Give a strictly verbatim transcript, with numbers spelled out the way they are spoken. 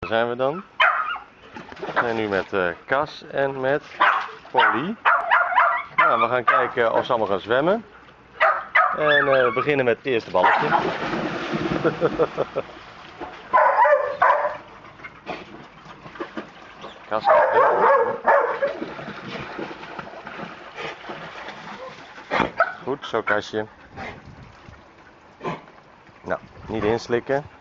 zijn we dan. We zijn nu met uh, Cas en met Polly. Nou, we gaan kijken of ze allemaal gaan zwemmen. En uh, we beginnen met het eerste balletje. Cas gaat heel goed. Goed, zo Kasje. Nou, niet inslikken.